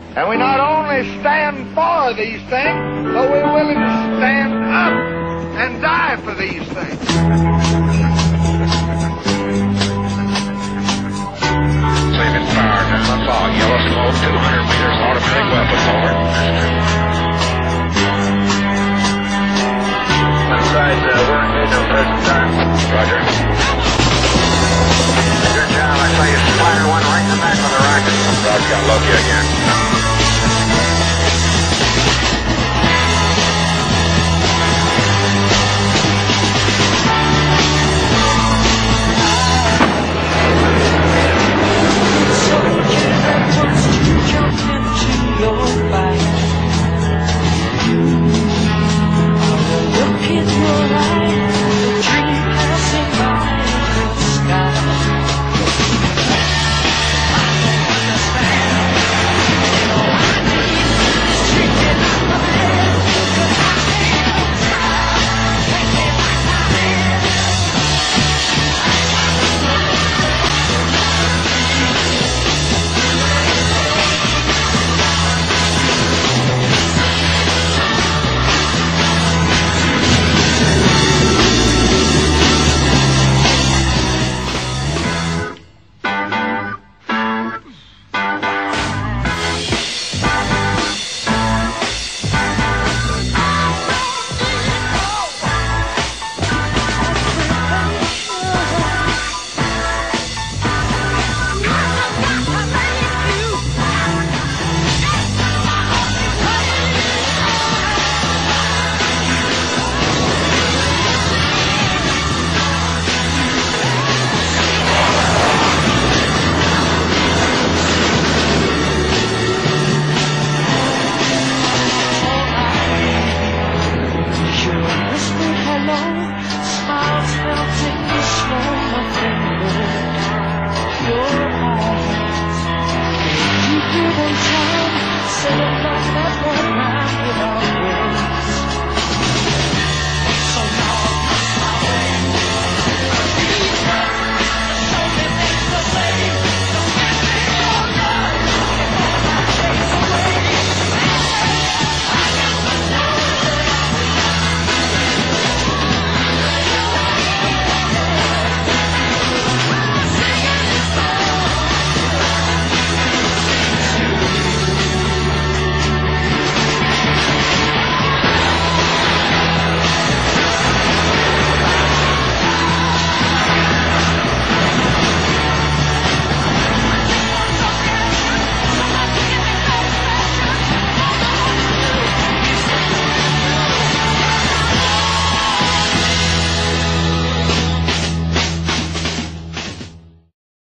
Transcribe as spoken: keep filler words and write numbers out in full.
And we not only stand for these things, but we're willing to stand up and die for these things. Saving fire down the fog. Yellow smoke, two hundred meters, automatic weapon over. Outside, uh, we're in mid no present time. Roger. Good job. I saw you splatter one right in the back of the rocket. Roger, got lucky again.